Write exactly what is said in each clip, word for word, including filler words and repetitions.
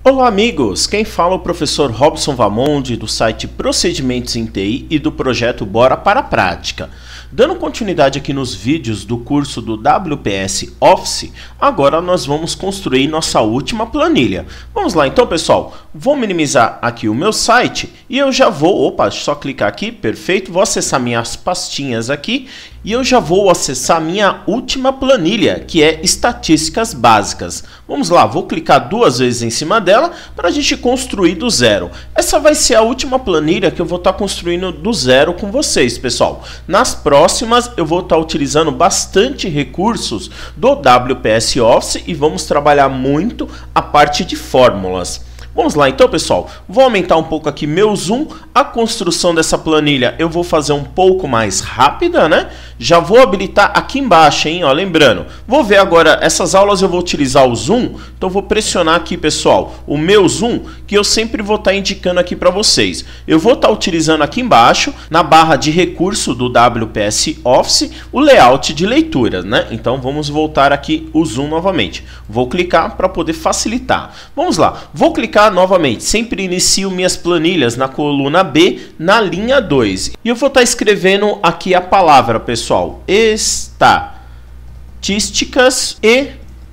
Olá amigos, quem fala é o professor Robson Vamonde do site Procedimentos em T I e do projeto Bora para a Prática. Dando continuidade aqui nos vídeos do curso do W P S Office, agora nós vamos construir nossa última planilha. Vamos lá então pessoal, vou minimizar aqui o meu site e eu já vou, opa, só clicar aqui, perfeito, vou acessar minhas pastinhas aqui e eu já vou acessar minha última planilha, que é estatísticas básicas. Vamos lá, vou clicar duas vezes em cima dela para a gente construir do zero. Essa vai ser a última planilha que eu vou estar construindo do zero com vocês, pessoal. Nas próximas eu vou estar utilizando bastante recursos do W P S Office e vamos trabalhar muito a parte de fórmulas. Vamos lá então pessoal, vou aumentar um pouco aqui meu zoom, a construção dessa planilha eu vou fazer um pouco mais rápida, né? Já vou habilitar aqui embaixo, hein? Ó, lembrando, vou ver agora, essas aulas eu vou utilizar o zoom, então vou pressionar aqui pessoal, o meu zoom, que eu sempre vou estar indicando aqui para vocês. Eu vou estar utilizando aqui embaixo, na barra de recurso do W P S Office, o layout de leitura, né? Então vamos voltar aqui o zoom novamente. Vou clicar para poder facilitar. Vamos lá, vou clicar novamente, sempre inicio minhas planilhas na coluna B, na linha dois. E eu vou estar escrevendo aqui a palavra, pessoal, estatísticas e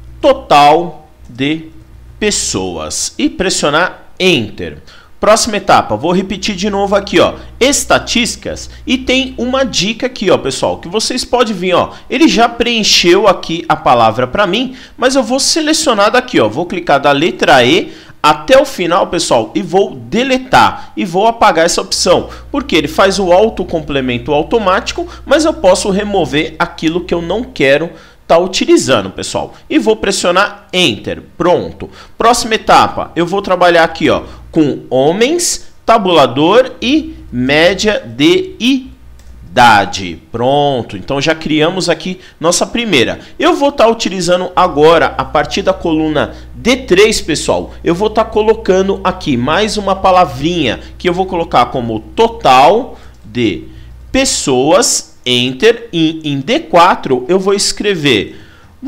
total de pessoas. E pressionar Enter. Próxima etapa, vou repetir de novo aqui, ó, estatísticas, e tem uma dica aqui, ó, pessoal, que vocês podem vir, ó, ele já preencheu aqui a palavra para mim, mas eu vou selecionar daqui, ó, vou clicar da letra E até o final, pessoal, e vou deletar e vou apagar essa opção, porque ele faz o autocomplemento automático, mas eu posso remover aquilo que eu não quero tá utilizando, pessoal. E vou pressionar Enter. Pronto. Próxima etapa, eu vou trabalhar aqui, ó, com homens, tabulador e média de idade. Pronto. Então já criamos aqui nossa primeira. Eu vou estar utilizando agora, a partir da coluna D três, pessoal, eu vou estar colocando aqui mais uma palavrinha que eu vou colocar como total de pessoas. Enter, e em D quatro eu vou escrever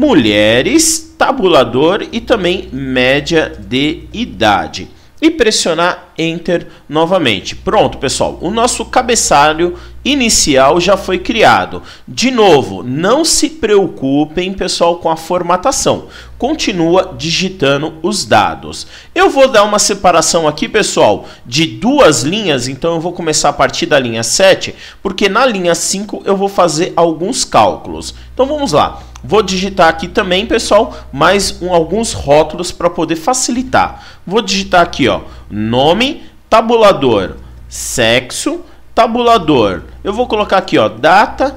mulheres, tabulador e também média de idade. E pressionar Enter novamente. Pronto, pessoal, o nosso cabeçalho inicial já foi criado. De novo, não se preocupem, pessoal, com a formatação. Continua digitando os dados. Eu vou dar uma separação aqui, pessoal, de duas linhas. Então, eu vou começar a partir da linha sete, porque na linha cinco eu vou fazer alguns cálculos. Então, vamos lá. Vou digitar aqui também, pessoal, mais um, alguns rótulos para poder facilitar. Vou digitar aqui, ó, nome, tabulador, sexo, tabulador. Eu vou colocar aqui, ó, data,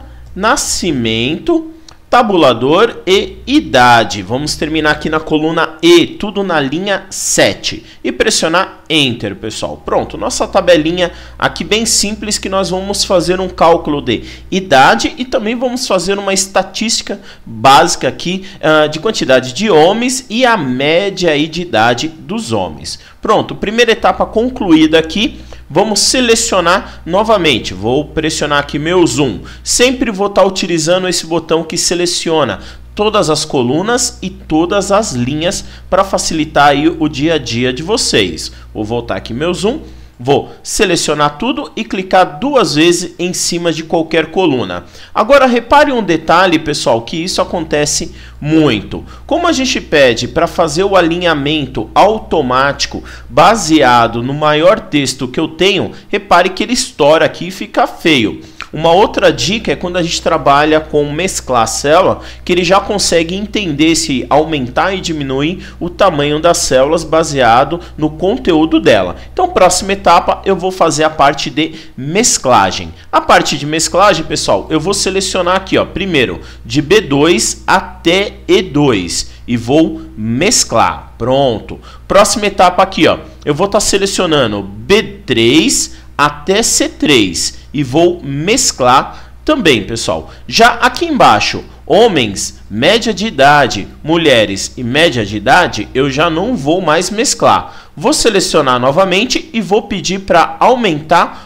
nascimento, tabulador e idade. Vamos terminar aqui na coluna E, tudo na linha sete. E pressionar Enter, pessoal. Pronto, nossa tabelinha aqui bem simples, que nós vamos fazer um cálculo de idade e também vamos fazer uma estatística básica aqui uh, de quantidade de homens e a média aí de idade dos homens. Pronto, primeira etapa concluída aqui. Vamos selecionar novamente, vou pressionar aqui meu zoom. Sempre vou estar utilizando esse botão que seleciona todas as colunas e todas as linhas para facilitar aí o dia a dia de vocês. Vou voltar aqui meu zoom. Vou selecionar tudo e clicar duas vezes em cima de qualquer coluna. Agora repare um detalhe, pessoal, que isso acontece muito. Como a gente pede para fazer o alinhamento automático baseado no maior texto que eu tenho, repare que ele estoura aqui e fica feio. Uma outra dica é quando a gente trabalha com mesclar célula, que ele já consegue entender se aumentar e diminuir o tamanho das células baseado no conteúdo dela. Então, próxima etapa, eu vou fazer a parte de mesclagem. A parte de mesclagem, pessoal, eu vou selecionar aqui, ó, primeiro de B dois até E dois e vou mesclar. Pronto. Próxima etapa aqui, ó, eu vou estar selecionando B três até C três e vou mesclar também, pessoal. Já aqui embaixo, homens, média de idade, mulheres e média de idade, eu já não vou mais mesclar. Vou selecionar novamente e vou pedir para aumentar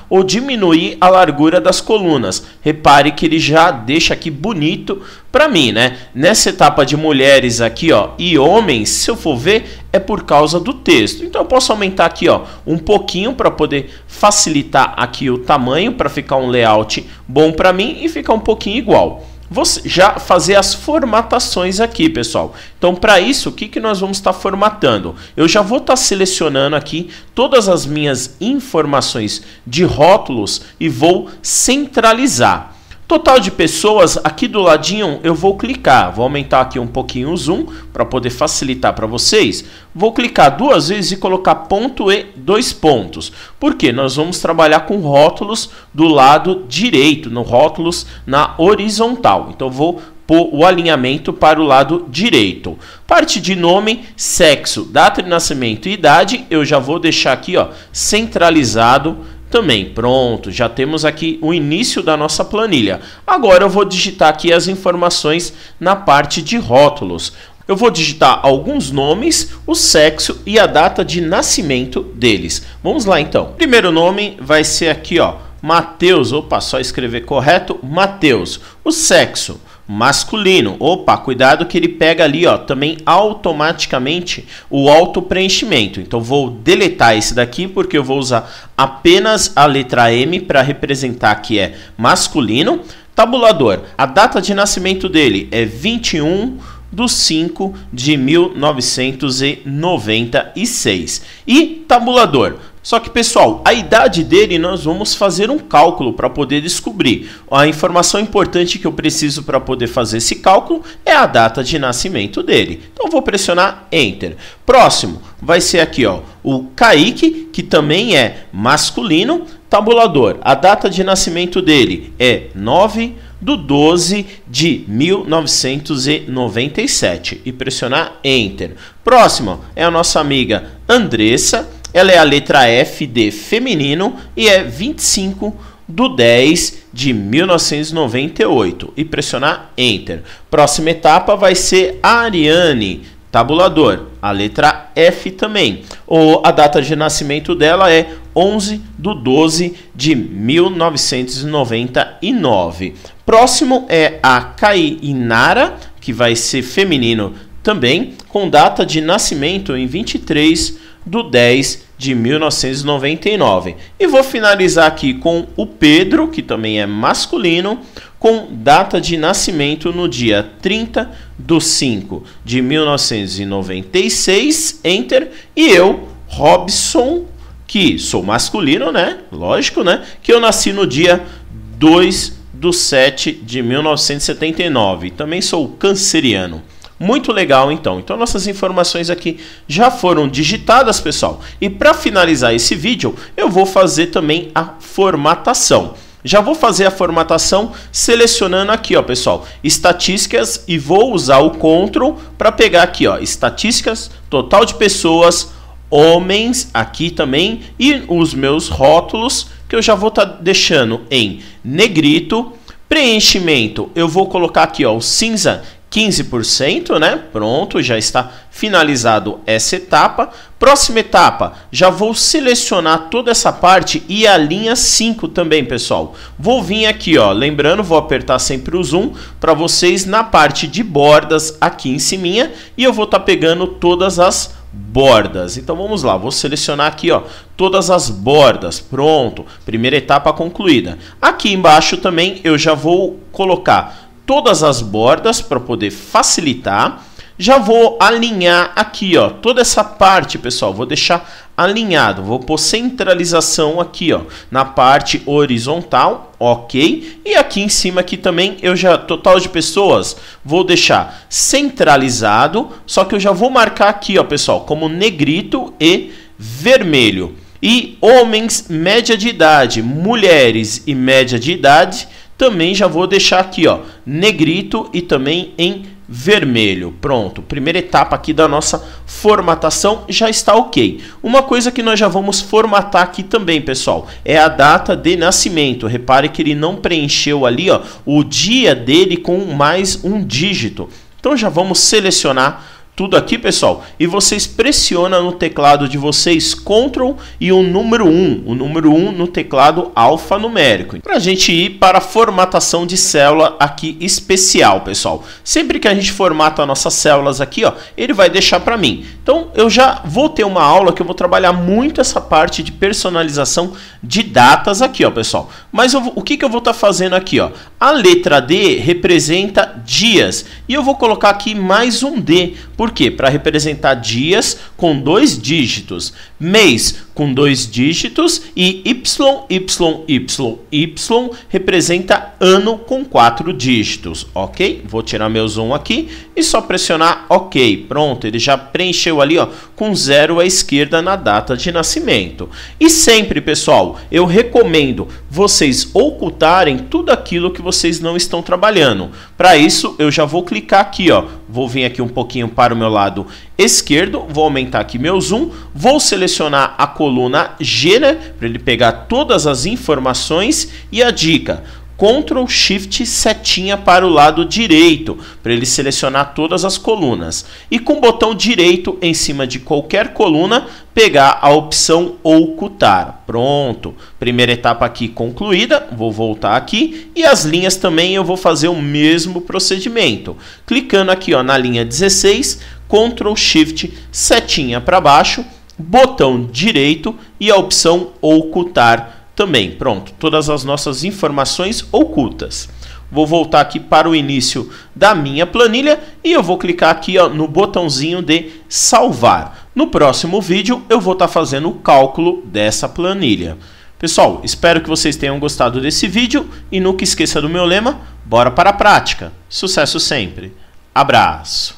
ou diminuir a largura das colunas. Repare que ele já deixa aqui bonito para mim, né? Nessa etapa de mulheres aqui, ó, e homens, se eu for ver, é por causa do texto. Então eu posso aumentar aqui, ó, um pouquinho para poder facilitar aqui o tamanho, para ficar um layout bom para mim e ficar um pouquinho igual. Vou já fazer as formatações aqui, pessoal. Então, para isso, o que, que nós vamos estar formatando? Eu já vou estar selecionando aqui todas as minhas informações de rótulos e vou centralizar. Total de pessoas, aqui do ladinho eu vou clicar, vou aumentar aqui um pouquinho o zoom para poder facilitar para vocês. Vou clicar duas vezes e colocar ponto e dois pontos. Por quê? Nós vamos trabalhar com rótulos do lado direito, no rótulos na horizontal. Então vou pôr o alinhamento para o lado direito. Parte de nome, sexo, data de nascimento e idade, eu já vou deixar aqui, ó, centralizado também. Pronto, já temos aqui o início da nossa planilha. Agora eu vou digitar aqui as informações na parte de rótulos. Eu vou digitar alguns nomes, o sexo e a data de nascimento deles. Vamos lá então. Primeiro nome vai ser aqui, ó, Matheus. Opa, só escrever correto, Matheus. O sexo, masculino. Opa, cuidado que ele pega ali, ó, também automaticamente o auto preenchimento. Então vou deletar esse daqui porque eu vou usar apenas a letra M para representar que é masculino. Tabulador, a data de nascimento dele é vinte e um de cinco de mil novecentos e noventa e seis. E tabulador. Só que, pessoal, a idade dele nós vamos fazer um cálculo para poder descobrir. A informação importante que eu preciso para poder fazer esse cálculo é a data de nascimento dele. Então, vou pressionar Enter. Próximo vai ser aqui, ó, o Kaique, que também é masculino. Tabulador, a data de nascimento dele é nove de doze de mil novecentos e noventa e sete. E pressionar Enter. Próximo é a nossa amiga Andressa. Ela é a letra F de feminino e é vinte e cinco de dez de mil novecentos e noventa e oito. E pressionar Enter. Próxima etapa vai ser a Ariane. Tabulador, a letra F também. Ou a data de nascimento dela é onze de doze de mil novecentos e noventa e nove. Próximo é a Kainara, que vai ser feminino também, com data de nascimento em vinte e três de dez de mil novecentos e noventa e nove. E vou finalizar aqui com o Pedro, que também é masculino, com data de nascimento no dia trinta de cinco de mil novecentos e noventa e seis, Enter. E eu, Robson, que sou masculino, né? Lógico, né? Que eu nasci no dia dois de sete de mil novecentos e setenta e nove. Também sou canceriano. Muito legal, então. Então, nossas informações aqui já foram digitadas, pessoal. E para finalizar esse vídeo, eu vou fazer também a formatação. Já vou fazer a formatação selecionando aqui, ó, pessoal, estatísticas, e vou usar o Ctrl para pegar aqui, ó, estatísticas, total de pessoas, homens, aqui também, e os meus rótulos, que eu já vou estar tá deixando em negrito. Preenchimento, eu vou colocar aqui, ó, o cinza quinze por cento, né? Pronto, já está finalizado essa etapa. Próxima etapa, já vou selecionar toda essa parte e a linha cinco também, pessoal. Vou vir aqui, ó, lembrando, vou apertar sempre o zoom para vocês na parte de bordas aqui em cima, e eu vou estar tá pegando todas as bordas. Então vamos lá, vou selecionar aqui, ó, todas as bordas. Pronto, primeira etapa concluída. Aqui embaixo também eu já vou colocar todas as bordas para poder facilitar. Já vou alinhar aqui, ó, toda essa parte, pessoal, vou deixar alinhado, vou pôr centralização aqui, ó, na parte horizontal, ok? E aqui em cima aqui também, eu já, total de pessoas, vou deixar centralizado, só que eu já vou marcar aqui, ó, pessoal, como negrito e vermelho. E homens, média de idade, mulheres e média de idade, também já vou deixar aqui, ó, negrito e também em vermelho. Pronto, primeira etapa aqui da nossa formatação já está ok. Uma coisa que nós já vamos formatar aqui também, pessoal, é a data de nascimento. Repare que ele não preencheu ali, ó, o dia dele com mais um dígito. Então já vamos selecionar tudo aqui, pessoal, e vocês pressionam no teclado de vocês Ctrl e o número um, o número um no teclado alfanumérico, para a gente ir para a formatação de célula aqui especial, pessoal. Sempre que a gente formata as nossas células aqui, ó, ele vai deixar para mim. Então, eu já vou ter uma aula que eu vou trabalhar muito essa parte de personalização de datas aqui, ó, pessoal. Mas eu, o que, que eu vou estar tá fazendo aqui, ó? A letra D representa dias, e eu vou colocar aqui mais um D. Por quê? Para representar dias com dois dígitos, mês com dois dígitos e Y, Y, Y, Y representa ano com quatro dígitos, ok? Vou tirar meu zoom aqui e só pressionar OK. Pronto, ele já preencheu ali, ó, com zero à esquerda na data de nascimento. E sempre, pessoal, eu recomendo vocês ocultarem tudo aquilo que vocês não estão trabalhando. Para isso, eu já vou clicar aqui, ó, vou vir aqui um pouquinho para o meu lado esquerdo, vou aumentar aqui meu zoom, vou selecionar a coluna G, né, para ele pegar todas as informações, e a dica, Ctrl Shift setinha para o lado direito, para ele selecionar todas as colunas. E com o botão direito em cima de qualquer coluna, pegar a opção ocultar. Pronto, primeira etapa aqui concluída, vou voltar aqui, e as linhas também eu vou fazer o mesmo procedimento. Clicando aqui, ó, na linha dezesseis, Ctrl Shift setinha para baixo, botão direito e a opção ocultar também. Pronto, todas as nossas informações ocultas. Vou voltar aqui para o início da minha planilha e eu vou clicar aqui, ó, no botãozinho de salvar. No próximo vídeo eu vou estar fazendo o cálculo dessa planilha. Pessoal, espero que vocês tenham gostado desse vídeo e nunca esqueça do meu lema, bora para a prática. Sucesso sempre. Abraço.